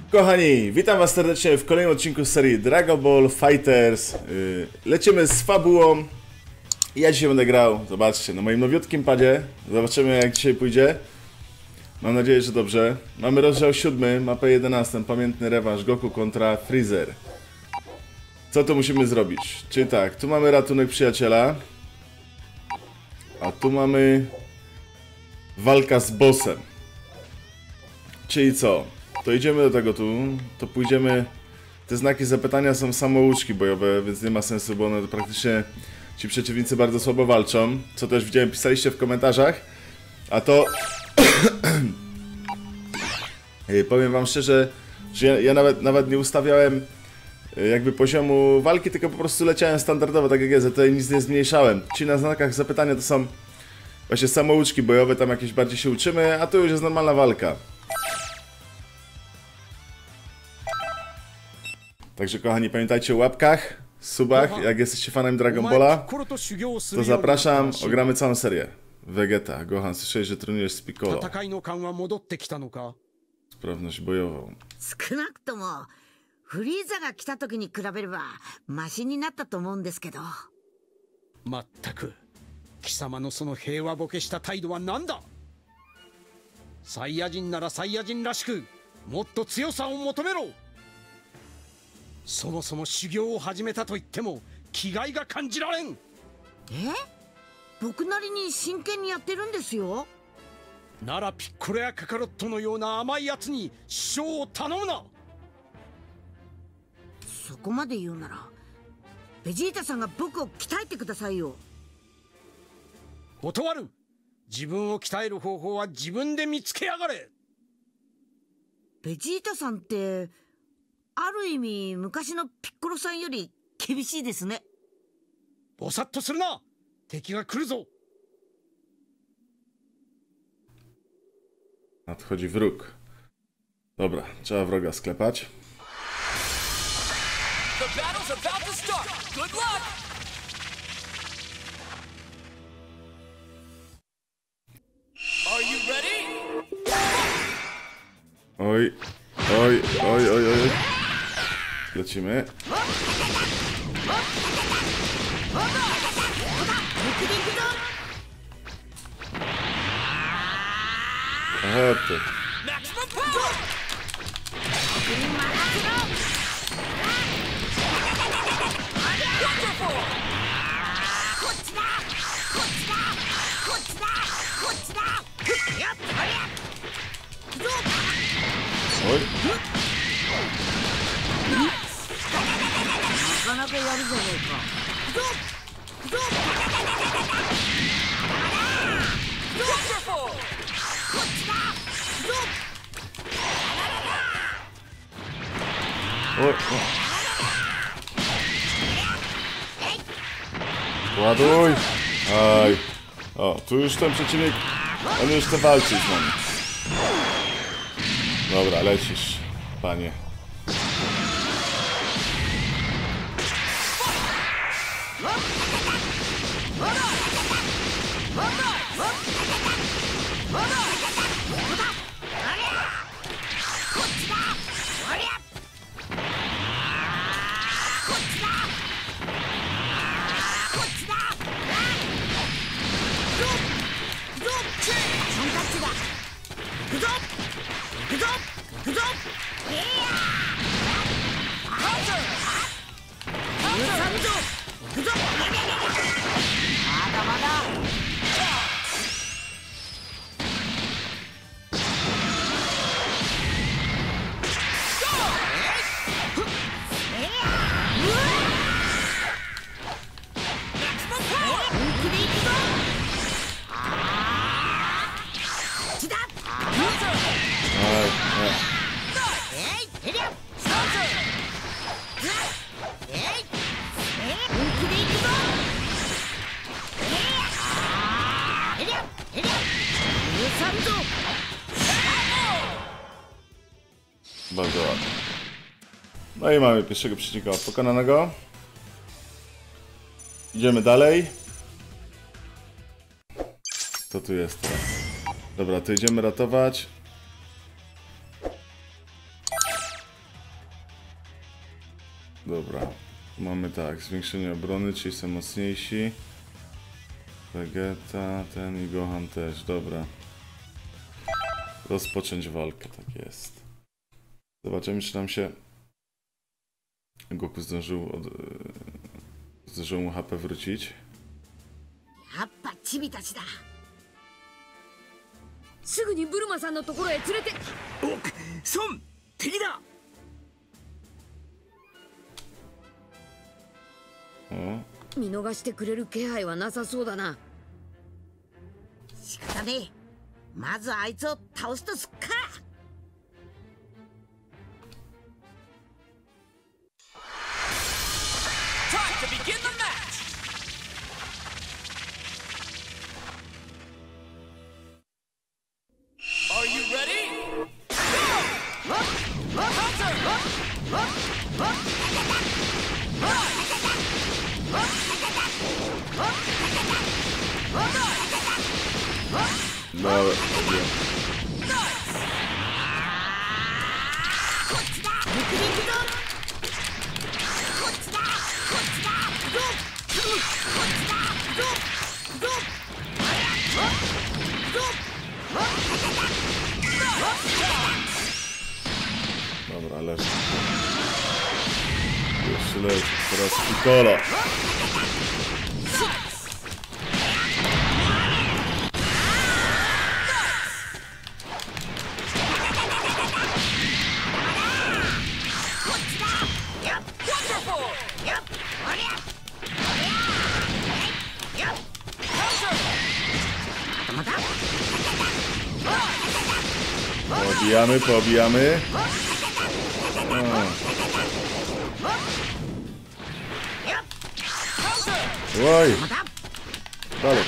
Kochani, witam was serdecznie w kolejnym odcinku z serii Dragon Ball Fighters. Lecimy z fabułą. Ja dzisiaj będę grał, zobaczcie, na moim nowiutkim padzie. Zobaczymy, jak dzisiaj pójdzie. Mam nadzieję, że dobrze. Mamy rozdział 7, mapę 11, pamiętny rewanż Goku kontra Freezer. Co tu musimy zrobić? Czyli tak, tu mamy ratunek przyjaciela. A tu mamy walka z bossem. Czyli co? To idziemy do tego tu, to pójdziemy. Te znaki zapytania są samouczki bojowe, więc nie ma sensu, bo one to praktycznie ci przeciwnicy bardzo słabo walczą. Co też widziałem, pisaliście w komentarzach. A to powiem wam szczerze, że ja nawet nie ustawiałem jakby poziomu walki, tylko po prostu leciałem standardowo, tak jak jest. Tutaj nic nie zmniejszałem. Ci na znakach zapytania to są właśnie samouczki bojowe, tam jakieś bardziej się uczymy, a tu już jest normalna walka. Także kochani, pamiętajcie o łapkach, subach, jak jesteście fanem Dragon Balla, to zapraszam, ogramy całą serię. Vegeta, Gohan, słyszałeś, że trenujesz z Piccolo. Sprawność bojową. 少なくともフリーザが来た時に比べればマシになったと思うんですけど。 まったく貴様のその平和ボケした態度は何だ。サイヤ人ならサイヤ人らしくもっと強さを求めろ。そもそも修行を始めたと言っても気概が感じられん。 僕なりに真剣にやってるんですよ。 ならピッコロやカカロットのような甘いやつに師匠を頼むな。 そこまで言うならベジータさんが僕を鍛えてくださいよ。 断る。自分を鍛える方法は自分で見つけやがれ。 ベジータさんってある意味昔のピッコロさんより厳しいですね。 ぼさっとするな。敵が来るぞ。 Nadchodzi wróg. Dobra, trzeba wroga sklepać. Oj, oj, oj, oj, oj. Lecimy. Aha, ty. Oj. なかなかやるじゃねえか。 Oj. Ładuj! Aj. O, tu już ten przeciwnik, on już chce walczyć z nami. Dobra, lecisz, panie. Bardzo ładnie. No i mamy pierwszego przeciwnika pokonanego. Idziemy dalej. Co tu jest teraz? Dobra, to idziemy ratować Dobra. Mamy tak, zwiększenie obrony, czyli są mocniejsi. Vegeta, ten i Gohan też, dobra. Rozpocząć walkę, tak jest. Zobaczymy, czy nam się Goku zdążył mu HP wrócić. やっぱチビたちだ。 すぐにブルマさんのところへ連れて。 おっ孫敵だ。 お、 見逃してくれる気配はなさそうだな。 仕方ねえ。まずあいつを倒すとすっか。 Time to begin the match! Are you ready? Go! Dobra, dobra, leży. Jeszcze leży, teraz Piccolo. Pobijamy, pobijamy. Oj. Dalej.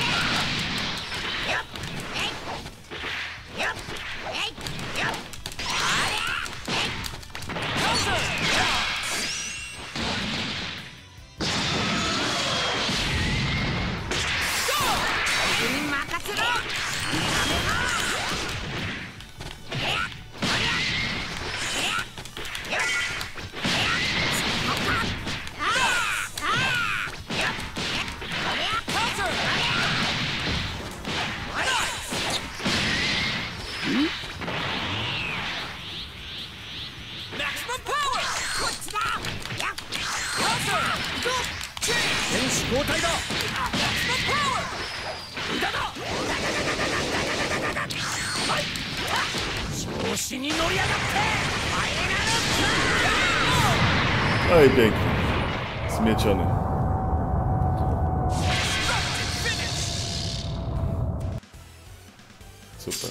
Maximum power! 選手交代だ。 Maximum power! 調子に乗り上がって。 No i pięknie. Zmieciony. Super.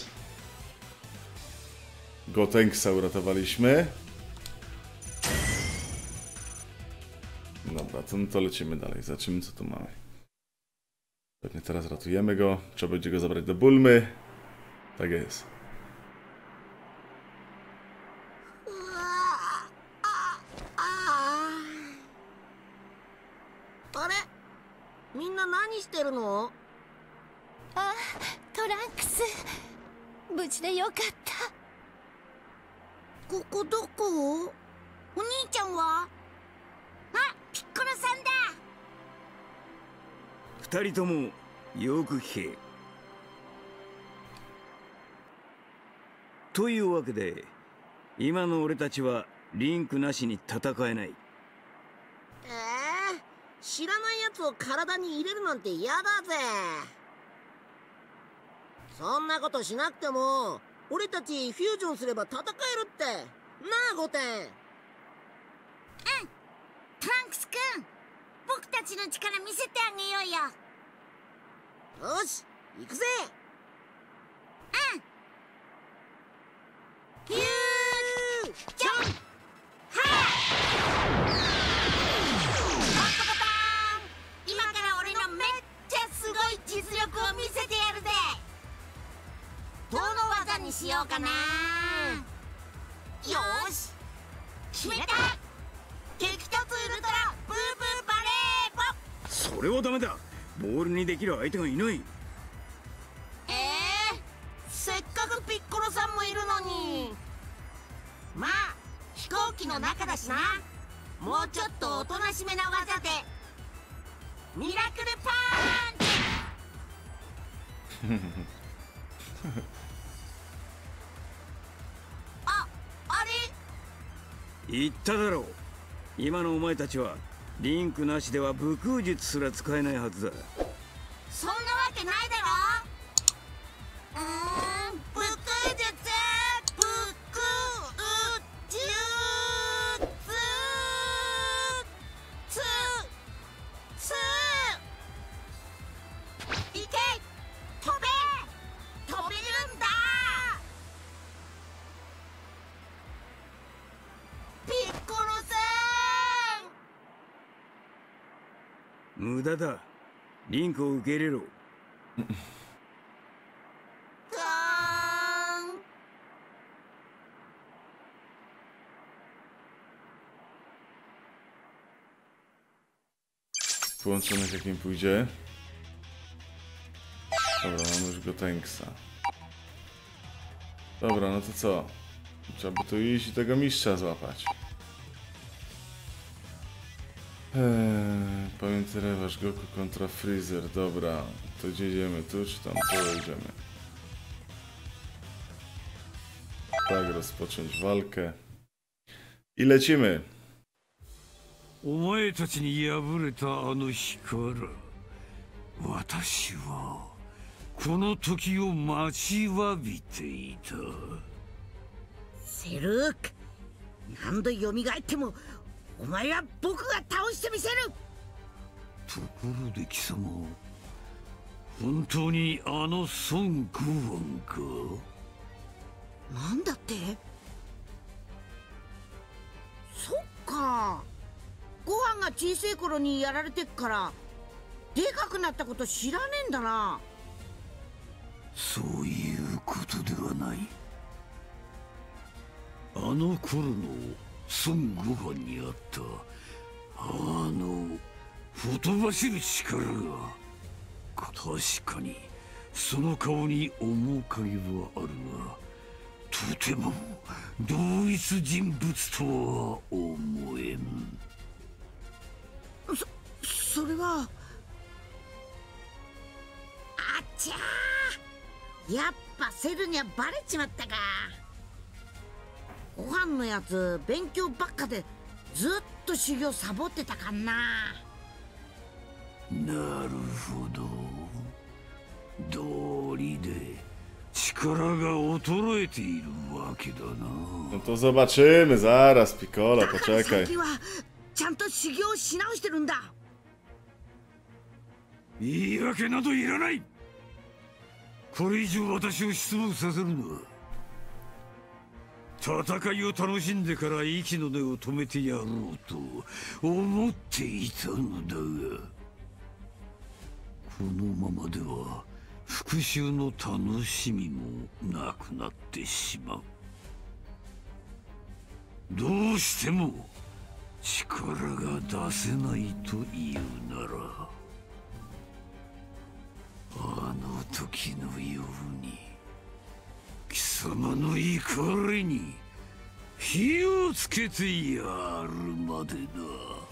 Gotenksa uratowaliśmy. Dobra, to lecimy dalej. Zobaczymy, co tu mamy. Pewnie teraz ratujemy go. Trzeba będzie go zabrać do Bulmy. Tak jest. あれ、みんな何してるの？ あ、トランクス無事でよかった。 ここどこ？お兄ちゃんは？あ、ピッコロさんだ。 二人ともよく聞け。というわけで今の俺たちはリンクなしに戦えない。 知らないやつを体に入れるなんて嫌だぜ。そんなことしなくても俺たちフュージョンすれば戦えるってなあ、ゴテン。うん、トランクス君、僕たちの力見せてあげようよ。よし、行くぜ。うん、フュージョンは実力を見せてやるぜ。どの技にしようかな。よーし、決めた。激突ウルトラブーブーバレーポ。 それはダメだ。ボールにできる相手がいない。 せっかくピッコロさんもいるのに。まあ飛行機の中だしな。 もうちょっとおとなしめな技でミラクルパンチあれ言っただろう。今のお前たちはリンクなしでは武空術すら使えないはずだ。 そんなわけないだろ。武空術武空術いけ飛べ飛べるんだピッコロさん無駄だ。リンクを受け入れろ。 Połączony jak im pójdzie. Dobra, mamy już Gotenksa. Dobra, no to co? Trzeba by tu iść i tego mistrza złapać. Pamiętaj rewanż Goku kontra Freezer. Dobra, to gdzie idziemy? Tu czy tam? Tu idziemy. Tak, rozpocząć walkę. I lecimy. お前たちに敗れたあの日から私はこの時を待ちわびていた。 セルーク、何度蘇ってもお前は僕が倒してみせる。 ところで貴様、本当にあの孫悟飯か？ なんだって？そっか、ご飯が小さい頃にやられてっからでかくなったこと知らねえんだな。 そういうことではない。あの頃の孫悟飯にあったほとばしる力が、確かにその顔に面影はあるが、とても同一人物とは思えん。 それはあっちゃー、やっぱセルにはバレちまったか。ご飯のやつ勉強ばっかでずっと修行サボってたかんな。 なるほど、道理で力が衰えているわけだな。 No to zobaczymy, zaraz, Piccolo, だから poczekaj. 最近はちゃんと修行し直してるんだ。 言い訳などいらない。これ以上私を失望させるのは、戦いを楽しんでから息の根を止めてやろうと思っていたのだが、このままでは復讐の楽しみもなくなってしまう。どうしても力が出せないというなら、あの時のように貴様の怒りに火をつけてやるまでだ。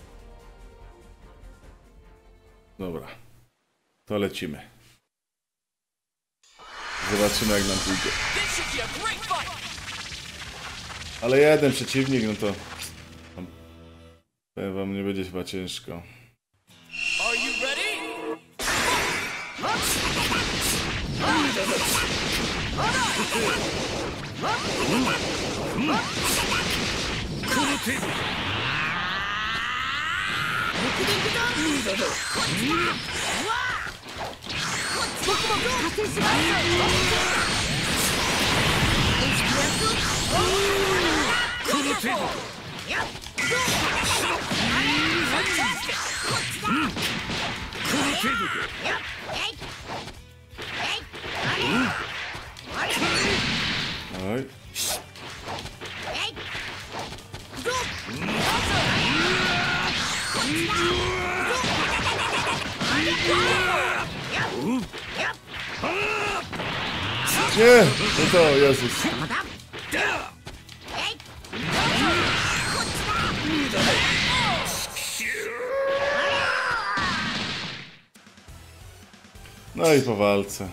Dobra, to lecimy. Zobaczymy, jak nam pójdzie. This should be a great fight. Ale jeden przeciwnik, no to powiem wam, nie będzie chyba ciężko. Are you ready? はい。Nie! No to Jezus. No i po walce.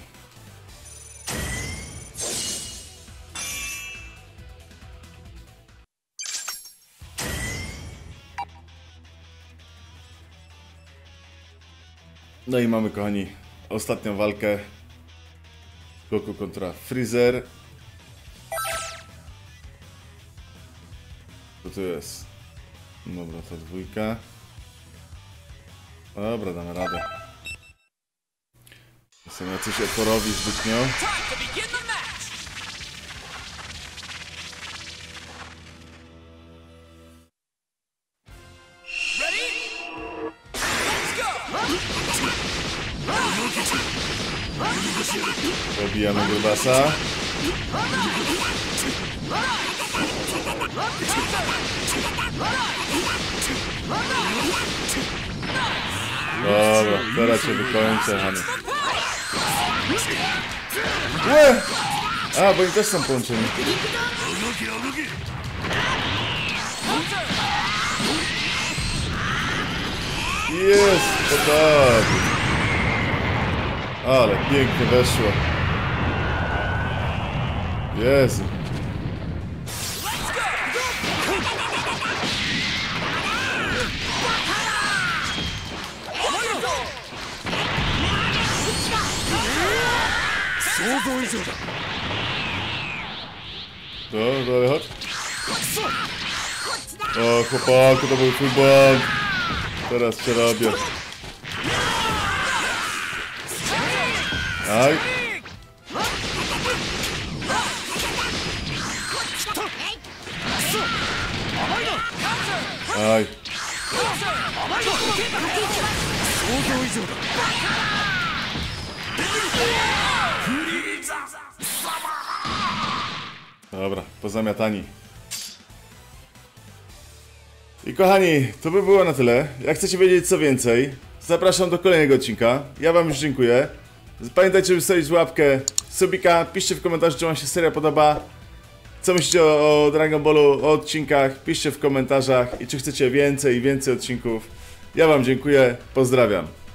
No i mamy, kochani, ostatnią walkę. Goku kontra Freezer. Co tu jest? Dobra, to dwójka. Dobra, damy radę. Są jacyś oporowi zbytnio. Time to begin the match. Ready? Let's go. Pobijamy grubasa. Dobra, teraz się wykończę, Hany. Łe! A, bo oni też są połączeni. Jest, to tak. Ale pięknie weszło. Jezu. Dobra, chodź. O, chłopaku, to był twój błąd. Teraz cię robię. Aj. Aj. Dobra, pozamiatani. I kochani, to by było na tyle. Jak chcecie wiedzieć co więcej, zapraszam do kolejnego odcinka. Ja wam już dziękuję. Pamiętajcie, żeby zostawić łapkę, subika, piszcie w komentarzu, czy wam się seria podoba. Co myślicie o Dragon Ballu, o odcinkach, piszcie w komentarzach i czy chcecie więcej i więcej odcinków. Ja wam dziękuję, pozdrawiam.